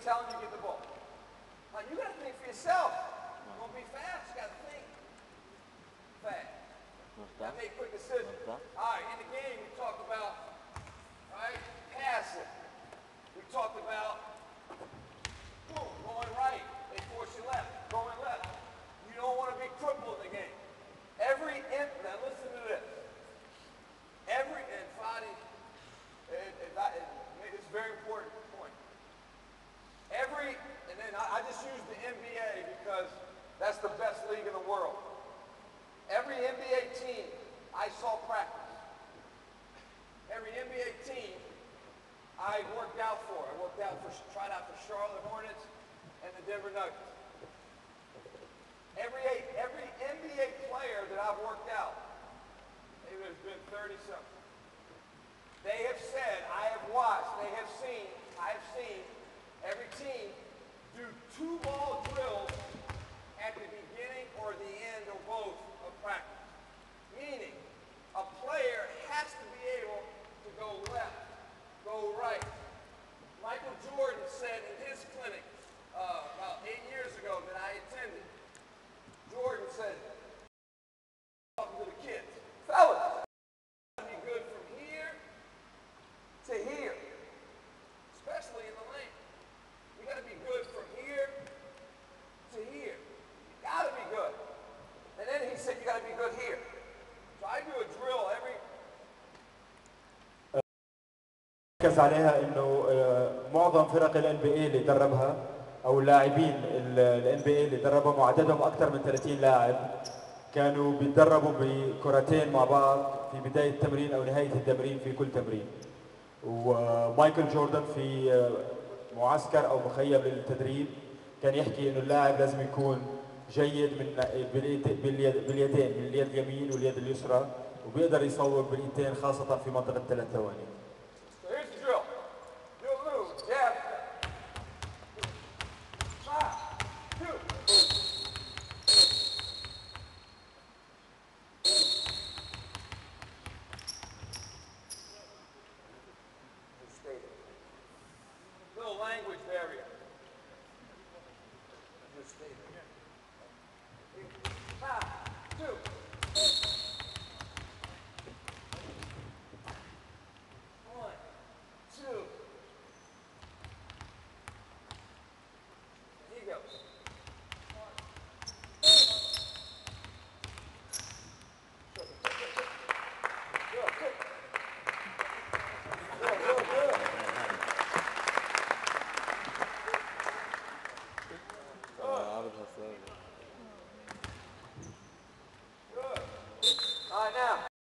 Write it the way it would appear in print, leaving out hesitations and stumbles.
tell him you get the ball. Now, you got to think for yourself. You're going to be fast, you got to think fast. You got to make quick decisions. All right, in the game, we talked about, right, passing. We talked about, boom, going right. They force you left, going left. You don't want to be crippled in the game. Now listen to this. And Fadi, it's a very important point. And then I just use the NBA because that's the best league in the world. Every NBA team I saw practice. Every NBA team I worked out for. Tried out for Charlotte Hornets and the Denver Nuggets. Every NBA player that I've worked out, maybe there's been 30-something, they have said, I have watched, I have seen every team do 2-ball drills at the beginning or the end or both of practice. Meaning, a player has to be able to go left, go right. Michael Jordan said in his clinic about 8 years ago that I attended, Jordan said, talking to the kids, fellas, you gotta be good from here to here, especially in the lane. You gotta be good from here to here. You gotta be good. And then he said you gotta be good here. So I do a drill every. ركز عليها انه معظم فرق ال NBA اللي دربها او اللاعبين ال NBA اللي دربهم وعددهم اكثر من 30 لاعب كانوا بيتدربوا بكرتين مع بعض في بدايه التمرين او نهايه التمرين في كل تمرين. ومايكل جوردن في معسكر او مخيم للتدريب كان يحكي انه اللاعب لازم يكون جيد من باليدين، من اليد اليمين واليد اليسرى، وبيقدر يصوب بالايدين خاصه في منطقه 3 ثواني. Little language barrier. Just stay there.